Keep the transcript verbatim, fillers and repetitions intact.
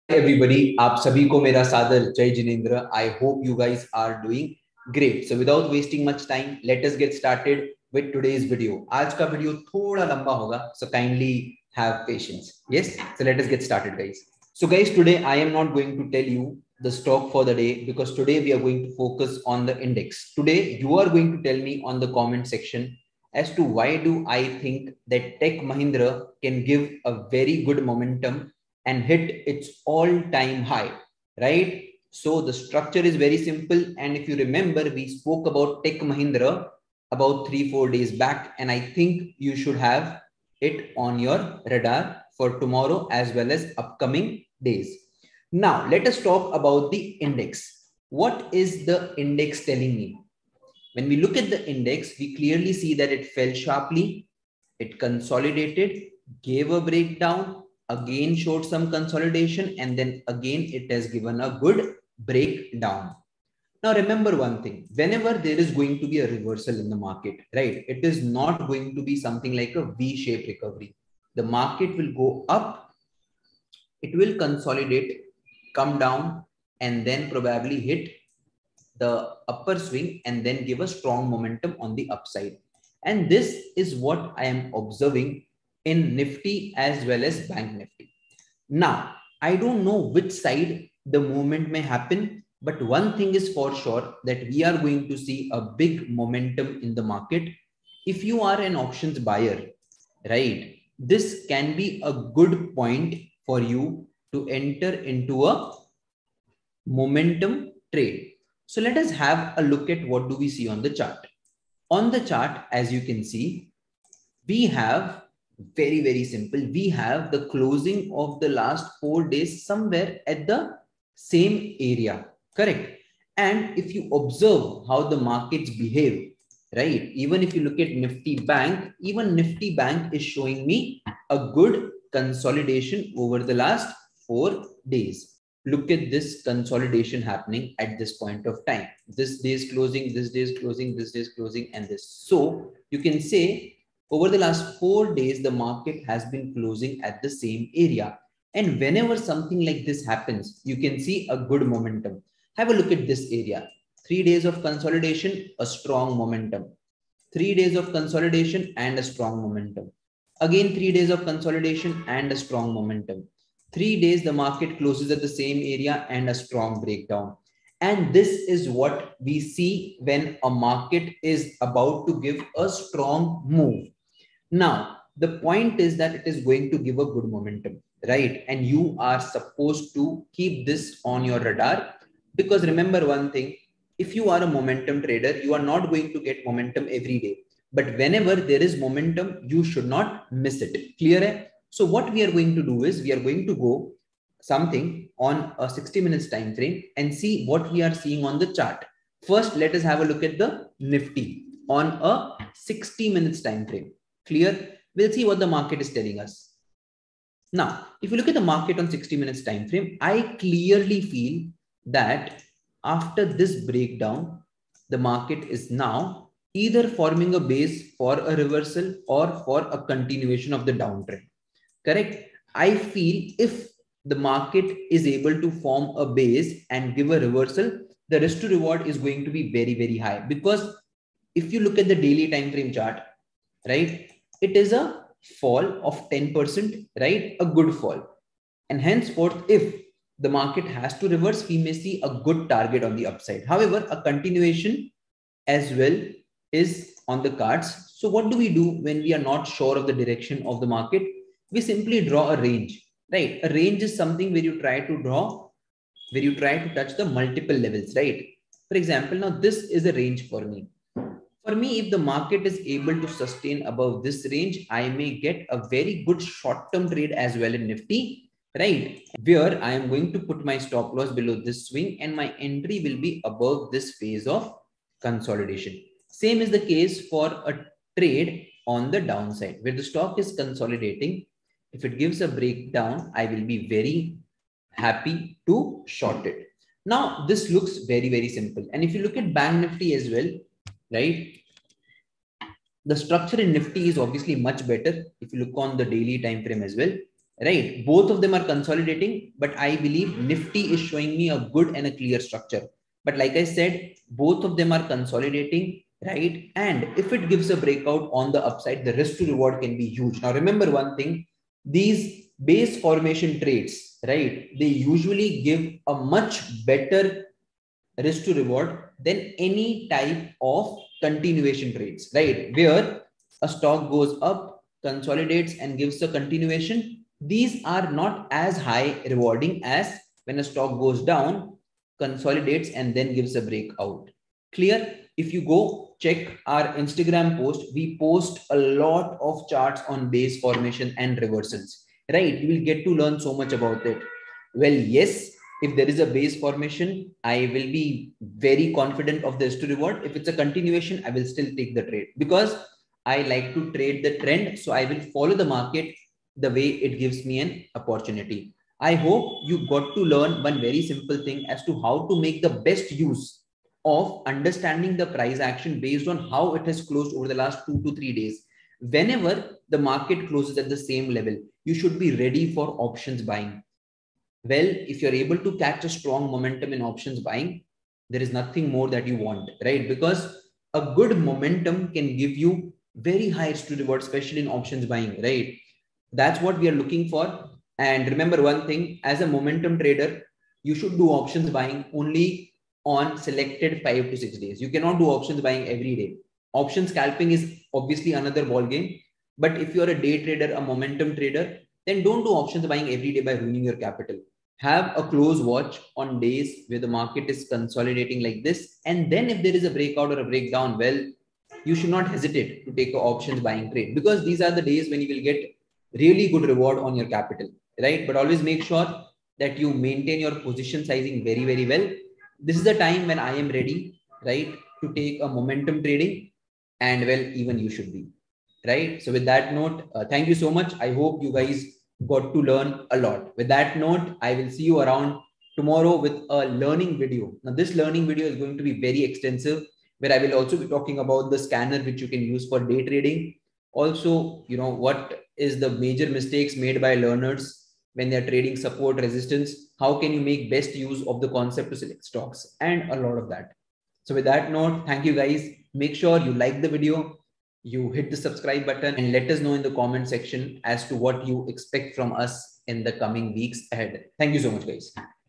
everybody, आप सभी को मेरा सादर जय Jinendra. I hope you guys are doing great. So without wasting much time, let us get started with today's video. आज का वीडियो थोड़ा लंबा होगा, so kindly have patience. Yes, so let us get started, guys. So guys, today I am not going to tell you the stock for the day because today we are going to focus on the index. Today you are going to tell me on the comment section as to why do I think that Tech Mahindra can give a very good momentum and hit its all-time high, right? So the structure is very simple. And if you remember, we spoke about Tech Mahindra about three, four days back. And I think you should have it on your radar for tomorrow as well as upcoming days. Now, let us talk about the index. What is the index telling me? When we look at the index, we clearly see that it fell sharply, it consolidated, gave a breakdown, again showed some consolidation, and then again it has given a good breakdown. Now remember one thing, whenever there is going to be a reversal in the market, right, it is not going to be something like a V-shaped recovery. The market will go up, it will consolidate, come down, and then probably hit the upper swing and then give a strong momentum on the upside. And this is what I am observing in Nifty as well as Bank Nifty. Now, I don't know which side the movement may happen, but one thing is for sure that we are going to see a big momentum in the market. If you are an options buyer, right, this can be a good point for you to enter into a momentum trade. So let us have a look at what do we see on the chart. On the chart, as you can see, we have very, very simple. We have the closing of the last four days somewhere at the same area, correct? And if you observe how the markets behave, right? Even if you look at Nifty Bank, even Nifty Bank is showing me a good consolidation over the last four days. Look at this consolidation happening at this point of time. This day is closing, this day is closing, this day is closing, and this. So you can say over the last four days, the market has been closing at the same area. And whenever something like this happens, you can see a good momentum. Have a look at this area. Three days of consolidation, a strong momentum. Three days of consolidation and a strong momentum. Again, three days of consolidation and a strong momentum. Three days, the market closes at the same area and a strong breakdown. And this is what we see when a market is about to give a strong move. Now, the point is that it is going to give a good momentum, right? And you are supposed to keep this on your radar because remember one thing, if you are a momentum trader, you are not going to get momentum every day. But whenever there is momentum, you should not miss it. Clear? Hai? So what we are going to do is we are going to go something on a sixty minutes time frame and see what we are seeing on the chart. First, let us have a look at the Nifty on a sixty minutes time frame. Clear? We'll see what the market is telling us. Now, if you look at the market on sixty minutes time frame, I clearly feel that after this breakdown, the market is now either forming a base for a reversal or for a continuation of the downtrend. Correct? I feel if the market is able to form a base and give a reversal, the risk to reward is going to be very, very high. Because if you look at the daily time frame chart, right, it is a fall of ten percent, right? A good fall. And henceforth, if the market has to reverse, we may see a good target on the upside. However, a continuation as well is on the cards. So what do we do when we are not sure of the direction of the market? We simply draw a range, right? A range is something where you try to draw, where you try to touch the multiple levels, right? For example, now this is a range for me. For me, if the market is able to sustain above this range, I may get a very good short-term trade as well in Nifty, right? Where I am going to put my stop loss below this swing and my entry will be above this phase of consolidation. Same is the case for a trade on the downside where the stock is consolidating. If it gives a breakdown, I will be very happy to short it. Now, this looks very, very simple. And if you look at Bank Nifty as well, right, the structure in Nifty is obviously much better if you look on the daily time frame as well, right? Both of them are consolidating, but I believe Nifty is showing me a good and a clear structure. But like I said, both of them are consolidating, right? And if it gives a breakout on the upside, the risk to reward can be huge. Now, remember one thing, these base formation trades, right? They usually give a much better risk to reward than any type of continuation trades, right? Where a stock goes up, consolidates, and gives a continuation. These are not as high rewarding as when a stock goes down, consolidates, and then gives a breakout. Clear? If you go check our Instagram post, we post a lot of charts on base formation and reversals, right? You will get to learn so much about it. Well, yes, if there is a base formation, I will be very confident of the risk to reward. If it's a continuation, I will still take the trade because I like to trade the trend. So I will follow the market the way it gives me an opportunity. I hope you got to learn one very simple thing as to how to make the best use of understanding the price action based on how it has closed over the last two to three days. Whenever the market closes at the same level, you should be ready for options buying. Well, if you're able to catch a strong momentum in options buying, there is nothing more that you want, right? Because a good momentum can give you very high risk to reward, especially in options buying, right? That's what we are looking for. And remember one thing, as a momentum trader, you should do options buying only on selected five to six days. You cannot do options buying every day. Option scalping is obviously another ball game. But if you're a day trader, a momentum trader, then don't do options buying every day by ruining your capital. Have a close watch on days where the market is consolidating like this. And then if there is a breakout or a breakdown, well, you should not hesitate to take an options buying trade because these are the days when you will get really good reward on your capital, right? But always make sure that you maintain your position sizing very, very well. This is the time when I am ready, right, to take a momentum trading, and well, even you should be, right? So with that note, uh, thank you so much. I hope you guys got to learn a lot. With that note, I will see you around tomorrow with a learning video. Now, this learning video is going to be very extensive, where I will also be talking about the scanner which you can use for day trading. Also, you know, what is the major mistakes made by learners when they're trading support resistance? How can you make best use of the concept to select stocks and a lot of that. So with that note, thank you guys. Make sure you like the video, you hit the subscribe button, and let us know in the comment section as to what you expect from us in the coming weeks ahead. Thank you so much, guys.